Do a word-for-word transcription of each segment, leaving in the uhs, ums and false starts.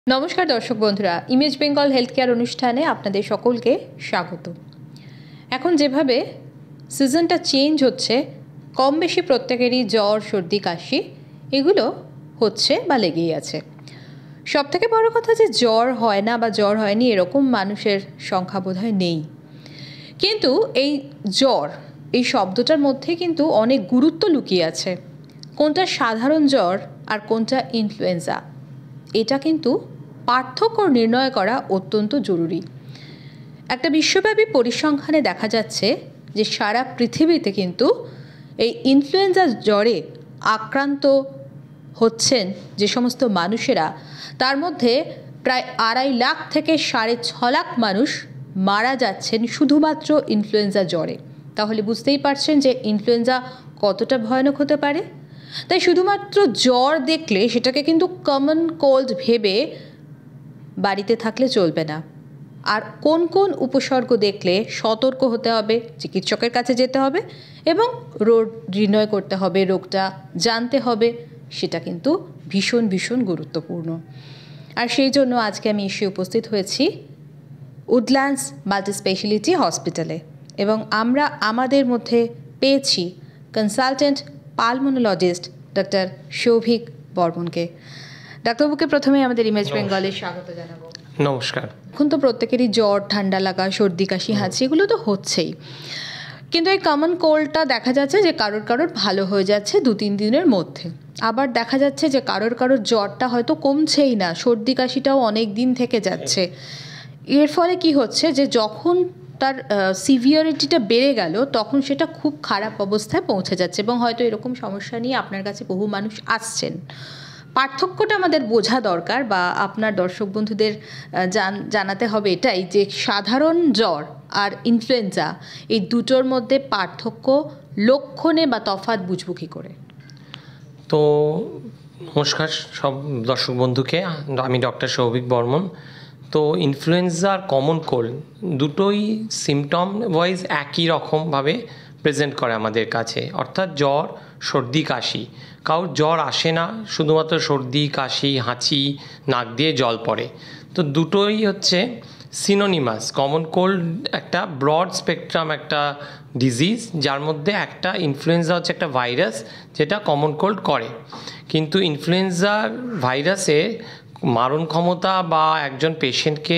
নমস্কার দর্শক বন্ধুরা, ইমেজ বেঙ্গল হেলথ কেয়ার অনুষ্ঠানে আপনাদের সকলকে স্বাগত। এখন যেভাবে সিজনটা চেঞ্জ হচ্ছে, কম বেশি প্রত্যেকেরই জ্বর, সর্দি, কাশি এগুলো হচ্ছে বা লেগেই আছে। সবথেকে বড় কথা যে জ্বর হয় না বা জ্বর হয়নি এরকম মানুষের সংখ্যা বোধহয় নেই। কিন্তু এই জ্বর এই শব্দটার মধ্যে কিন্তু অনেক গুরুত্ব লুকিয়ে আছে। কোনটা সাধারণ জ্বর আর কোনটা ইনফ্লুয়েঞ্জা, এটা কিন্তু পার্থক্য নির্ণয় করা অত্যন্ত জরুরি। একটা বিশ্বব্যাপী পরিসংখ্যানে দেখা যাচ্ছে যে সারা পৃথিবীতে কিন্তু এই ইনফ্লুয়েঞ্জা জ্বরে আক্রান্ত হচ্ছেন যে সমস্ত মানুষেরা, তার মধ্যে প্রায় আড়াই লাখ থেকে সাড়ে ছ লাখ মানুষ মারা যাচ্ছেন শুধুমাত্র ইনফ্লুয়েঞ্জা জ্বরে। তাহলে বুঝতেই পারছেন যে ইনফ্লুয়েঞ্জা কতটা ভয়ানক হতে পারে। তাই শুধুমাত্র জ্বর দেখলে সেটাকে কিন্তু কমন কোল্ড ভেবে বাড়িতে থাকলে চলবে না। আর কোন কোন উপসর্গ দেখলে সতর্ক হতে হবে, চিকিৎসকের কাছে যেতে হবে এবং রোগ নির্ণয় করতে হবে, রোগটা জানতে হবে, সেটা কিন্তু ভীষণ ভীষণ গুরুত্বপূর্ণ। আর সেই জন্য আজকে আমি এসে উপস্থিত হয়েছি উডল্যান্ডস মাল্টি স্পেশালিটি হসপিটালে এবং আমরা আমাদের মধ্যে পেয়েছি কনসালটেন্ট পালমোনোলজিস্ট ডক্টর সৌভিক বর্মনকে। ডাক্তারবাবুকে প্রথমে আমাদের ইমেজ বেঙ্গলে স্বাগত জানাবো। নমস্কার। এখন তো প্রত্যেকেরই জ্বর, ঠান্ডা লাগা, সর্দি, কাশি, হাঁচি এগুলো তো হচ্ছেই, কিন্তু এই কমন কোল্ডটা দেখা যাচ্ছে যে কারোর কারোর ভালো হয়ে যাচ্ছে দু তিন দিনের মধ্যে, আবার দেখা যাচ্ছে যে কারোর কারোর জ্বরটা হয়তো কমছেই না, সর্দি কাশিটাও অনেক দিন থেকে যাচ্ছে। এর ফলে কি হচ্ছে যে যখন তার সিভিয়ারিটিটা বেড়ে গেল তখন সেটা খুব খারাপ অবস্থায় পৌঁছে যাচ্ছে এবং হয়তো এরকম সমস্যা নিয়ে আপনার কাছে বহু মানুষ আসছেন। পার্থক্যটা আমাদের বোঝা দরকার বা আপনার দর্শক বন্ধুদের জানাতে হবে এটাই যে সাধারণ জ্বর আর ইনফ্লুয়েঞ্জা এই দুটোর মধ্যে পার্থক্য লক্ষণে বা তফাৎ বুঝবো কী করে? তো নমস্কার সব দর্শক বন্ধুকে, আমি ডক্টর সৌভিক বর্মন। তো ইনফ্লুয়েঞ্জা আর কমন কোল্ড দুটোই সিমটম ওয়াইজ একই রকমভাবে প্রেজেন্ট করে আমাদের কাছে, অর্থাৎ জ্বর, সর্দি, কাশি। কারোর জ্বর আসে না, শুধুমাত্র সর্দি, কাশি, হাঁচি, নাক দিয়ে জল পড়ে। তো দুটোই হচ্ছে সিনোনিমাস। কমন কোল্ড একটা ব্রড স্পেকট্রাম একটা ডিজিজ, যার মধ্যে একটা ইনফ্লুয়েঞ্জা হচ্ছে একটা ভাইরাস যেটা কমন কোল্ড করে। কিন্তু ইনফ্লুয়েঞ্জা ভাইরাসে মারণ ক্ষমতা বা একজন পেশেন্টকে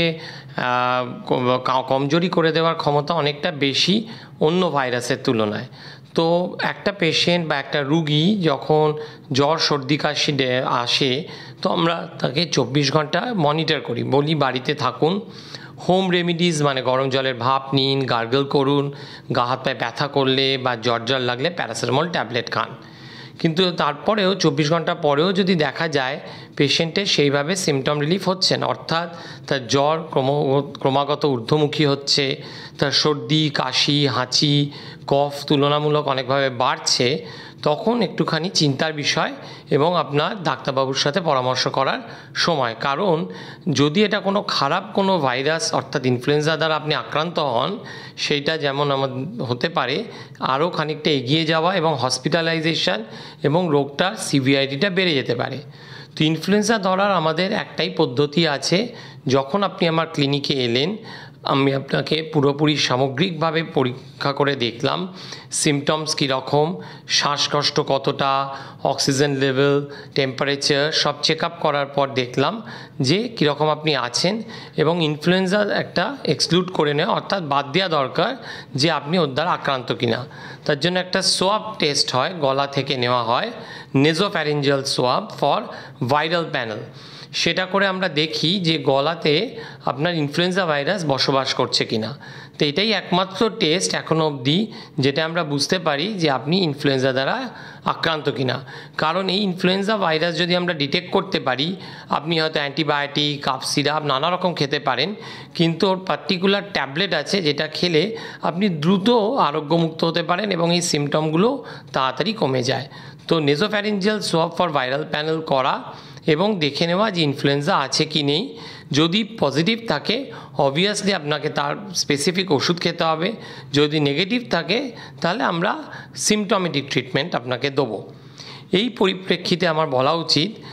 কমজোরি করে দেওয়ার ক্ষমতা অনেকটা বেশি অন্য ভাইরাসের তুলনায়। তো একটা পেশেন্ট বা একটা রুগী যখন জ্বর, সর্দি, কাশি আসে তো আমরা তাকে চব্বিশ ঘন্টা মনিটর করি, বলি বাড়িতে থাকুন। হোম রেমিডিস মানে গরম জলের ভাপ নিন, গার্গল করুন, গা হাত পায়ে ব্যথা করলে বা জ্বর জ্বর লাগলে প্যারাসিটামল ট্যাবলেট খান। কিন্তু তারপরেও চব্বিশ ঘন্টা পরেও যদি দেখা যায় পেশেন্টের সেইভাবে সিমটম রিলিফ হচ্ছে না, অর্থাৎ তার জ্বর ক্রম ক্রমাগত ঊর্ধ্বমুখী হচ্ছে, তার সর্দি, কাশি, হাঁচি, কফ তুলনামূলক অনেকভাবে বাড়ছে, তখন একটুখানি চিন্তার বিষয় এবং আপনার ডাক্তারবাবুর সাথে পরামর্শ করার সময়। কারণ যদি এটা কোনো খারাপ কোনো ভাইরাস অর্থাৎ ইনফ্লুয়েঞ্জা দ্বারা আপনি আক্রান্ত হন, সেইটা যেমন আমাদের হতে পারে আরও খানিকটা এগিয়ে যাওয়া এবং হসপিটালাইজেশন এবং রোগটার সিভিয়ারিটিটা বেড়ে যেতে পারে। তো ইনফ্লুয়েঞ্জা ধরার আমাদের একটাই পদ্ধতি আছে। যখন আপনি আমার ক্লিনিকে এলেন, আমি আপনাকে পুরোপুরি সামগ্রিকভাবে পরীক্ষা করে দেখলাম সিমটমস কীরকম, শ্বাসকষ্ট কতটা, অক্সিজেন লেভেল, টেম্পারেচার সব চেক আপ করার পর দেখলাম যে কীরকম আপনি আছেন এবং ইনফ্লুয়েঞ্জা একটা এক্সক্লুড করে নেওয়া, অর্থাৎ বাদ দেওয়া দরকার যে আপনি ওর দ্বারা আক্রান্ত কিনা। তার জন্য একটা সোয়াব টেস্ট হয়, গলা থেকে নেওয়া হয়, nasopharyngeal swab for viral panel. সেটা করে আমরা দেখি যে গলাতে আপনার ইনফ্লুয়েঞ্জা ভাইরাস বসবাস করছে কিনা। তো এটাই একমাত্র টেস্ট এখনও অবধি যেটা আমরা বুঝতে পারি যে আপনি ইনফ্লুয়েঞ্জা দ্বারা আক্রান্ত কিনা। কারণ এই ইনফ্লুয়েঞ্জা ভাইরাস যদি আমরা ডিটেক্ট করতে পারি, আপনি হয়তো অ্যান্টিবায়োটিক, কাপ সিরাপ নানা রকম খেতে পারেন, কিন্তু ওর পার্টিকুলার ট্যাবলেট আছে যেটা খেলে আপনি দ্রুত আরোগ্যমুক্ত হতে পারেন এবং এই সিমটমগুলো তাড়াতাড়ি কমে যায়। তো nasopharyngeal swab for viral panel করা এবং দেখে নেওয়া যে ইনফ্লুয়েঞ্জা আছে কি নেই। যদি পজিটিভ থাকে অবভিয়াসলি আপনাকে তার স্পেসিফিক ওষুধ খেতে হবে, যদি নেগেটিভ থাকে তাহলে আমরা সিমটমেটিক ট্রিটমেন্ট আপনাকে দেবো। এই পরিপ্রেক্ষিতে আমার বলা উচিত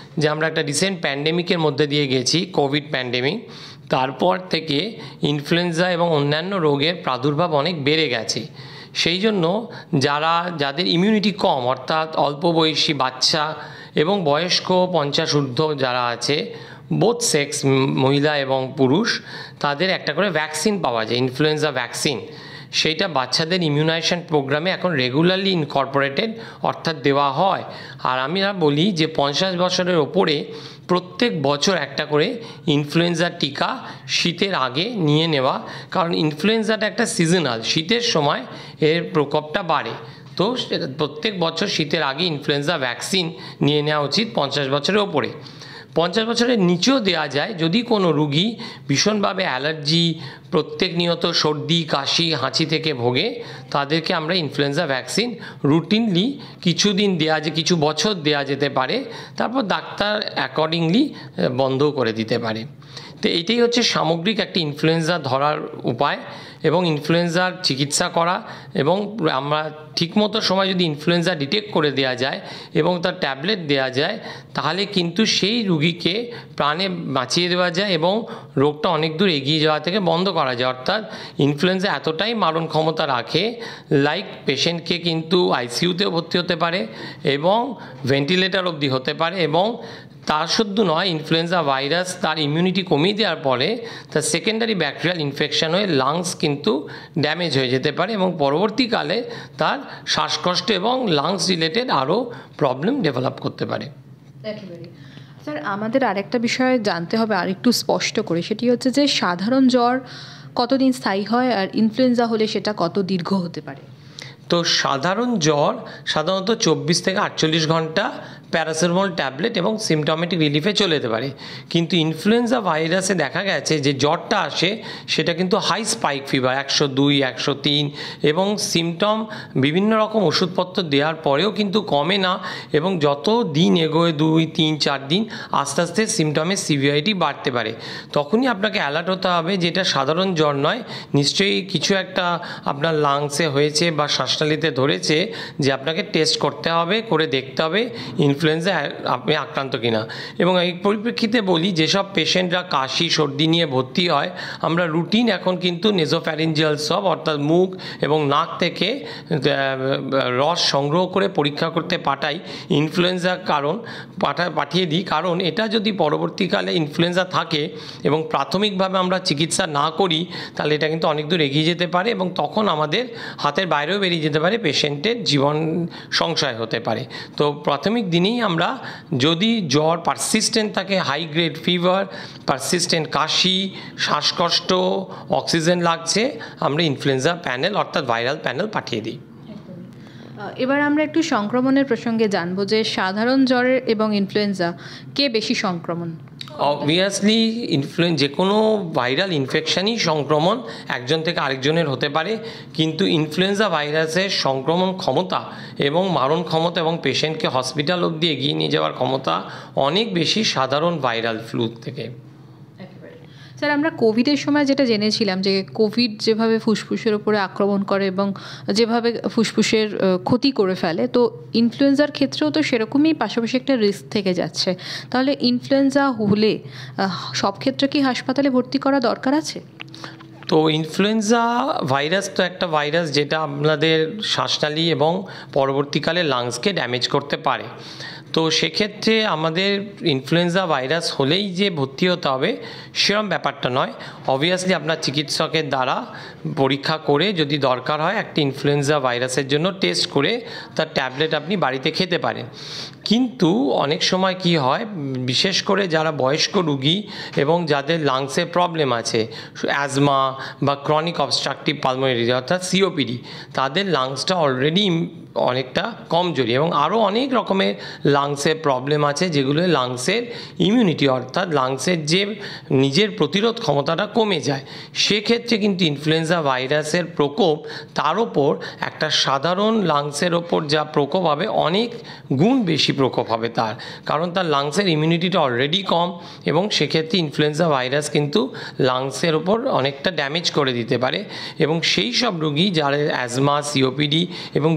যে আমরা একটা রিসেন্ট প্যান্ডেমিকের মধ্যে দিয়ে গেছি, কোভিড প্যান্ডেমিক। তারপর থেকে ইনফ্লুয়েঞ্জা এবং অন্যান্য রোগের প্রাদুর্ভাব অনেক বেড়ে গেছে। সেই জন্য যারা যাদের ইমিউনিটি কম, অর্থাৎ অল্প বয়সী বাচ্চা এবং বয়স্ক পঞ্চাশ ঊর্ধ্ব যারা আছে, বোথ সেক্স, মহিলা এবং পুরুষ, তাদের একটা করে ভ্যাকসিন পাওয়া যায়, ইনফ্লুয়েঞ্জা ভ্যাকসিন। সেইটা বাচ্চাদের ইমিউনাইজেশন প্রোগ্রামে এখন রেগুলারলি ইনকর্পোরেটেড, অর্থাৎ দেওয়া হয়। আর আমি বলি যে পঞ্চাশ বছরের ওপরে প্রত্যেক বছর একটা করে ইনফ্লুয়েঞ্জার টিকা শীতের আগে নিয়ে নেওয়া, কারণ ইনফ্লুয়েঞ্জাটা একটা সিজনাল, শীতের সময় এর প্রকোপটা বাড়ে। তো প্রত্যেক বছর শীতের আগে ইনফ্লুয়েঞ্জা ভ্যাকসিন নিয়ে নেওয়া উচিত পঞ্চাশ বছরের ওপরে। পঞ্চাশ বছরের নিচেও দেওয়া যায় যদি কোনো রুগী ভীষণভাবে অ্যালার্জি, প্রত্যেক নিয়ত সর্দি, কাশি, হাঁচি থেকে ভোগে, তাদেরকে আমরা ইনফ্লুয়েঞ্জা ভ্যাকসিন রুটিনলি কিছুদিন দেওয়া যে কিছু বছর দেওয়া যেতে পারে, তারপর ডাক্তার অ্যাকর্ডিংলি বন্ধ করে দিতে পারে। তো এইটাই হচ্ছে সামগ্রিক একটা ইনফ্লুয়েঞ্জা ধরার উপায় এবং ইনফ্লুয়েঞ্জার চিকিৎসা করা, এবং আমরা ঠিকমতো সময় যদি ইনফ্লুয়েঞ্জা ডিটেক্ট করে দেওয়া যায় এবং তার ট্যাবলেট দেওয়া যায়, তাহলে কিন্তু সেই রুগীকে প্রাণে বাঁচিয়ে দেওয়া যায় এবং রোগটা অনেক দূর এগিয়ে যাওয়া থেকে বন্ধ করা যায়। অর্থাৎ ইনফ্লুয়েঞ্জা এতটাই মারণ ক্ষমতা রাখে, লাইক পেশেন্টকে কিন্তু আইসিইউতেও ভর্তি হতে পারে এবং ভেন্টিলেটর অবধি হতে পারে, এবং তার শুধু নয়, ইনফ্লুয়েঞ্জা ভাইরাস তার ইমিউনিটি কমিয়ে দেওয়ার পরে তার সেকেন্ডারি ব্যাকটেরিয়াল ইনফেকশন হয়ে লাংস কিন্তু ড্যামেজ হয়ে যেতে পারে এবং পরবর্তীকালে তার শ্বাসকষ্ট এবং লাংস রিলেটেড আরও প্রবলেম ডেভেলপ করতে পারে। একেবারে স্যার, আমাদের আরেকটা বিষয় জানতে হবে আর একটু স্পষ্ট করে, সেটি হচ্ছে যে সাধারণ জ্বর কতদিন স্থায়ী হয় আর ইনফ্লুয়েঞ্জা হলে সেটা কত দীর্ঘ হতে পারে? তো সাধারণ জ্বর সাধারণত চব্বিশ থেকে আটচল্লিশ ঘন্টা প্যারাসিটামল ট্যাবলেট এবং সিমটমেটিক রিলিফে চলে যেতে পারে, কিন্তু ইনফ্লুয়েঞ্জা ভাইরাসে দেখা গেছে যে জ্বরটা আসে সেটা কিন্তু হাই স্পাইক ফিভার, একশো দুই, একশো তিন, এবং সিমটম বিভিন্ন রকম ওষুধপত্র দেওয়ার পরেও কিন্তু কমে না, এবং যত দিন এগোয়, দুই তিন চার দিন, আস্তে আস্তে সিমটমের সিভিয়ারিটি বাড়তে পারে। তখনই আপনাকে অ্যালার্ট হতে হবে যে এটা সাধারণ জ্বর নয়, নিশ্চয়ই কিছু একটা আপনার লাংসে হয়েছে বা শ্বাসনালীতে ধরেছে, যে আপনাকে টেস্ট করতে হবে, করে দেখতে হবে ইনফ্লুয়েঞ্জা আপনি আক্রান্ত কিনা। এবং এই পরিপ্রেক্ষিতে বলি, যেসব পেশেন্টরা কাশি, সর্দি নিয়ে ভর্তি হয়, আমরা রুটিন এখন কিন্তু নেজোফ্যারিঞ্জিয়াল সব, অর্থাৎ মুখ এবং নাক থেকে রস সংগ্রহ করে পরীক্ষা করতে পাঠাই ইনফ্লুয়েঞ্জার কারণ পাঠা পাঠিয়ে দিই কারণ এটা যদি পরবর্তীকালে ইনফ্লুয়েঞ্জা থাকে এবং প্রাথমিকভাবে আমরা চিকিৎসা না করি, তাহলে এটা কিন্তু অনেক দূর এগিয়ে যেতে পারে এবং তখন আমাদের হাতের বাইরেও বেরিয়ে যেতে পারে, পেশেন্টের জীবন সংশয় হতে পারে। তো প্রাথমিক দিনেই আমরা যদি জ্বর পারসিস্টেন্ট থাকে, হাই গ্রেড ফিভার, পারসিস্টেন্ট কাশি, শ্বাসকষ্ট, অক্সিজেন লাগছে, আমরা ইনফ্লুয়েঞ্জা প্যানেল অর্থাৎ ভাইরাল প্যানেল পাঠিয়ে দিই। এবার আমরা একটু সংক্রমণের প্রসঙ্গে জানবো যে সাধারণ জ্বরের এবং ইনফ্লুয়েঞ্জা কে বেশি সংক্রমণ? অবভিয়াসলি ইনফ্লুয়েঞ্জা, যে কোনো ভাইরাল ইনফেকশানই সংক্রমণ একজন থেকে আরেকজনের হতে পারে, কিন্তু ইনফ্লুয়েঞ্জা ভাইরাসের সংক্রমণ ক্ষমতা এবং মারণ ক্ষমতা এবং পেশেন্টকে হসপিটাল অবধি এগিয়ে নিয়ে যাওয়ার ক্ষমতা অনেক বেশি সাধারণ ভাইরাল ফ্লু থেকে। স্যার, আমরা কোভিডের সময় যেটা জেনেছিলাম যে কোভিড যেভাবে ফুসফুসের উপরে আক্রমণ করে এবং যেভাবে ফুসফুসের ক্ষতি করে ফেলে, তো ইনফ্লুয়েঞ্জার ক্ষেত্রেও তো সেরকমই পাশাপাশি একটা রিস্ক থেকে যাচ্ছে। তাহলে ইনফ্লুয়েঞ্জা হলে সব ক্ষেত্রে কি হাসপাতালে ভর্তি করা দরকার আছে? তো ইনফ্লুয়েঞ্জা ভাইরাস তো একটা ভাইরাস যেটা আপনাদের শ্বাসনালী এবং পরবর্তীকালে লাংসকে ড্যামেজ করতে পারে। তো সেক্ষেত্রে আমাদের ইনফ্লুয়েঞ্জা ভাইরাস হলেই যে ভর্তি হতে হবে সেরকম ব্যাপারটা নয়। অবভিয়াসলি আপনার চিকিৎসকের দ্বারা পরীক্ষা করে যদি দরকার হয় একটা ইনফ্লুয়েঞ্জা ভাইরাসের জন্য টেস্ট করে তার ট্যাবলেট আপনি বাড়িতে খেতে পারেন। কিন্তু অনেক সময় কি হয়, বিশেষ করে যারা বয়স্ক রুগী এবং যাদের লাংসের প্রবলেম আছে, অ্যাজমা বা ক্রনিক অবস্ট্রাকটিভ পালমোনারি অর্থাৎ সিওপিডি, তাদের লাংসটা অলরেডি অনেকটা কমজোরি এবং আরও অনেক রকমের লাংসের প্রবলেম আছে, যেগুলো লাংসের ইমিউনিটি অর্থাৎ লাংসের যে নিজের প্রতিরোধ ক্ষমতাটা কমে যায়। সেক্ষেত্রে কিন্তু ইনফ্লুয়েঞ্জা ভাইরাসের প্রকোপ তার ওপর একটা সাধারণ লাংসের ওপর যা প্রকোপ হবে অনেক গুণ বেশি প্রকোপ হবে তার, কারণ তার লাংসের ইমিউনিটিটা অলরেডি কম এবং সেক্ষেত্রে ইনফ্লুয়েঞ্জা ভাইরাস কিন্তু লাংসের ওপর অনেকটা ড্যামেজ করে দিতে পারে। এবং সেই সব রোগী যারা অ্যাজমা, সিওপিডি এবং বিভিন্ন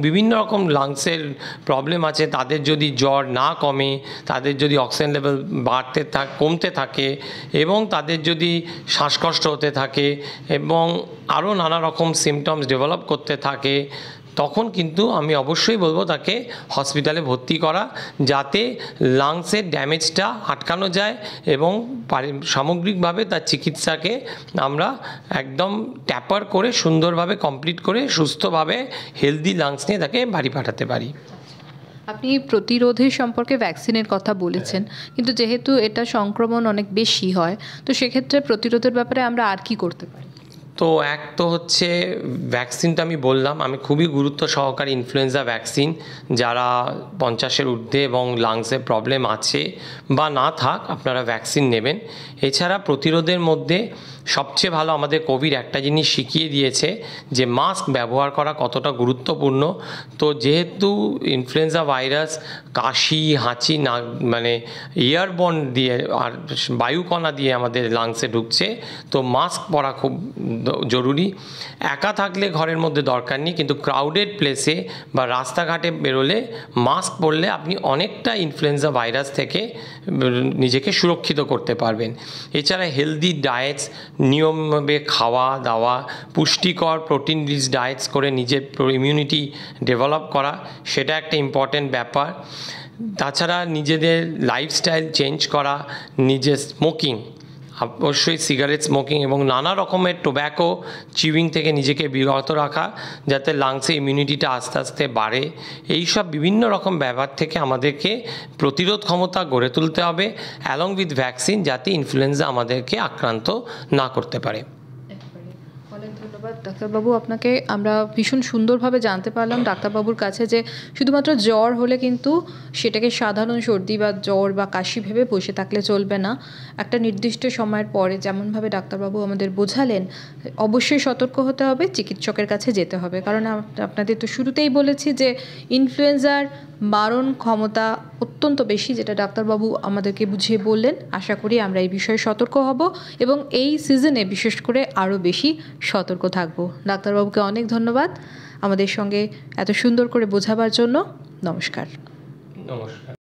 রকম লাংসের প্রবলেম আছে তাদের যদি জ্বর না কমে, তাদের যদি অক্সিজেন লেভেল বাড়তে থাক কমতে থাকে এবং তাদের যদি শ্বাসকষ্ট হতে থাকে এবং আরও নানা রকম সিমটমস ডেভেলপ করতে থাকে, তখন কিন্তু আমি অবশ্যই বলবো তাকে হসপিটালে ভর্তি করা, যাতে লাংসের ড্যামেজটা আটকানো যায় এবং সামগ্রিকভাবে তার চিকিৎসাকে আমরা একদম ট্যাপার করে সুন্দরভাবে কমপ্লিট করে সুস্থভাবে হেলদি লাংস নিয়ে তাকে বাড়ি পাঠাতে পারি। আপনি প্রতিরোধের সম্পর্কে ভ্যাকসিনের কথা বলেছেন, কিন্তু যেহেতু এটা সংক্রমণ অনেক বেশি হয়, তো সেক্ষেত্রে প্রতিরোধের ব্যাপারে আমরা আর কি করতে পারি? তো এক তো হচ্ছে ভ্যাকসিনটা আমি বললাম, আমি খুবই গুরুত্ব সহকারে ইনফ্লুয়েঞ্জা ভ্যাকসিন যারা পঞ্চাশের ঊর্ধ্বে এবং লাংসের প্রবলেম আছে বা না থাক আপনারা ভ্যাকসিন নেবেন। এছাড়া প্রতিরোধের মধ্যে সবচেয়ে ভালো আমাদের কোভিড একটা জিনিস শিখিয়ে দিয়েছে যে মাস্ক ব্যবহার করা কতটা গুরুত্বপূর্ণ। তো যেহেতু ইনফ্লুয়েঞ্জা ভাইরাস কাশি হাঁচি না মানে এয়ারবর্ন দিয়ে আর বায়ুকণা দিয়ে আমাদের লাংসে ঢুকছে, তো মাস্ক পরা খুব জরুরি। একা থাকলে ঘরের মধ্যে দরকার নেই, কিন্তু ক্রাউডেড প্লেসে বা রাস্তাঘাটে বেরোলে মাস্ক পরলে আপনি অনেকটা ইনফ্লুয়েঞ্জা ভাইরাস থেকে নিজেকে সুরক্ষিত করতে পারবেন। এছাড়া হেলদি ডায়েটস, নিয়মভাবে খাওয়া দাওয়া, পুষ্টিকর প্রোটিন রিচ ডায়েটস করে নিজের ইমিউনিটি ডেভেলপ করা, সেটা একটা ইম্পর্ট্যান্ট ব্যাপার। তাছাড়া নিজেদের লাইফস্টাইল চেঞ্জ করা, নিজের স্মোকিং, অবশ্যই সিগারেট স্মোকিং এবং নানা রকমের টোব্যাকো চিউইং থেকে নিজেকে বিরত রাখা, যাতে লাংসে ইমিউনিটিটা আস্তে আস্তে বাড়ে। এই সব বিভিন্ন রকম ব্যাপার থেকে আমাদেরকে প্রতিরোধ ক্ষমতা গড়ে তুলতে হবে অ্যালং উইথ ভ্যাকসিন, যাতে ইনফ্লুয়েঞ্জা আমাদেরকে আক্রান্ত না করতে পারে। অনেক ধন্যবাদ ডাক্তারবাবু আপনাকে। আমরা ভীষণ সুন্দরভাবে জানতে পারলাম ডাক্তারবাবুর কাছে যে শুধুমাত্র জ্বর হলে কিন্তু সেটাকে সাধারণ সর্দি বা জ্বর বা কাশি ভেবে বসে থাকলে চলবে না। একটা নির্দিষ্ট সময়ের পরে যেমনভাবে ডাক্তারবাবু আমাদের বোঝালেন, অবশ্যই সতর্ক হতে হবে, চিকিৎসকের কাছে যেতে হবে। কারণ আপনাদের তো শুরুতেই বলেছি যে ইনফ্লুয়েঞ্জার মারণ ক্ষমতা অত্যন্ত বেশি, যেটা ডাক্তারবাবু আমাদেরকে বুঝিয়ে বললেন। আশা করি আমরা এই বিষয়ে সতর্ক হব এবং এই সিজনে বিশেষ করে আরও বেশি সতর্ক থাকব। ডাক্তারবাবুকে অনেক ধন্যবাদ আমাদের সঙ্গে এত সুন্দর করে বোঝাবার জন্য। নমস্কার। নমস্কার।